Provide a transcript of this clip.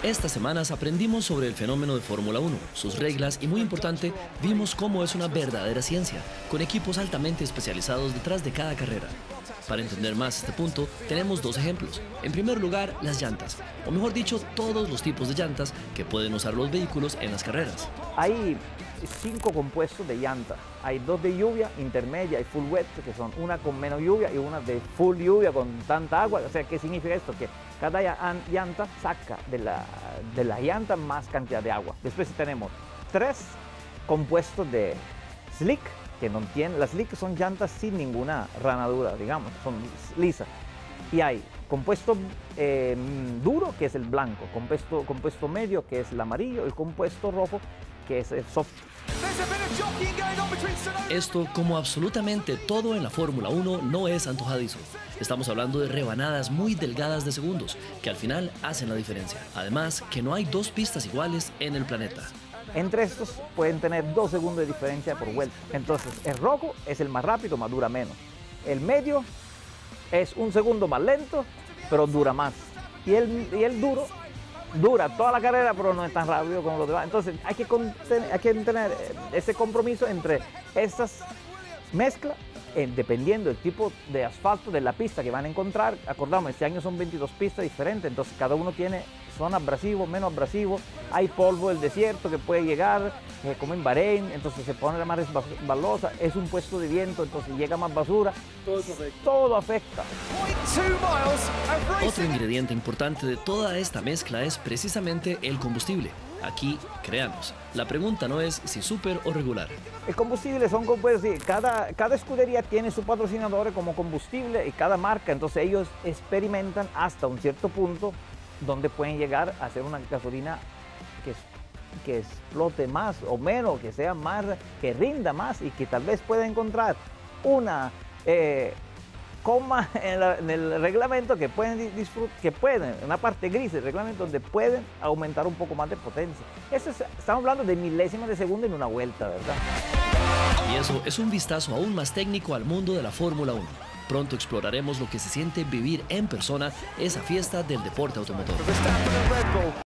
Estas semanas aprendimos sobre el fenómeno de Fórmula 1, sus reglas y, muy importante, vimos cómo es una verdadera ciencia, con equipos altamente especializados detrás de cada carrera. Para entender más este punto, tenemos dos ejemplos. En primer lugar, las llantas, o mejor dicho, todos los tipos de llantas que pueden usar los vehículos en las carreras. Hay 5 compuestos de llanta. Hay 2 de lluvia, intermedia y full wet, que son una con menos lluvia y una de full lluvia con tanta agua. O sea, ¿qué significa esto? Que cada llanta saca de la llanta más cantidad de agua. Después tenemos 3 compuestos de slick, que no tienen, las slick son llantas sin ninguna ranadura, digamos, son lisas. Y hay compuesto duro, que es el blanco, compuesto medio, que es el amarillo, y compuesto rojo, que es el soft. Esto, como absolutamente todo en la Fórmula 1, no es antojadizo. Estamos hablando de rebanadas muy delgadas de segundos, que al final hacen la diferencia. Además, que no hay 2 pistas iguales en el planeta. Entre estos pueden tener 2 segundos de diferencia por vuelta. Entonces, el rojo es el más rápido, más dura menos. El medio es 1 segundo más lento, pero dura más. Y el duro dura toda la carrera, pero no es tan rápido como los demás. Entonces, hay que tener ese compromiso entre estas mezclas, dependiendo del tipo de asfalto de la pista que van a encontrar. Acordamos, este año son 22 pistas diferentes, entonces cada uno tiene zona abrasivo, menos abrasivo. Hay polvo del desierto que puede llegar, como en Bahrein, entonces se pone la más resbalosa. Es un puesto de viento, entonces llega más basura. Todo afecta. Otro ingrediente importante de toda esta mezcla es precisamente el combustible. Aquí, créanos, la pregunta no es si súper o regular. El combustible son compuestos, sí, cada escudería tiene su patrocinador como combustible y cada marca, entonces ellos experimentan hasta un cierto punto donde pueden llegar a hacer una gasolina que explote más o menos, que sea más, que rinda más y que tal vez pueda encontrar una coma en el reglamento que pueden una parte gris del reglamento donde pueden aumentar un poco más de potencia. Estamos hablando de milésimas de segundo en una vuelta, ¿verdad? Y eso es un vistazo aún más técnico al mundo de la Fórmula 1. Pronto exploraremos lo que se siente vivir en persona esa fiesta del deporte automotor.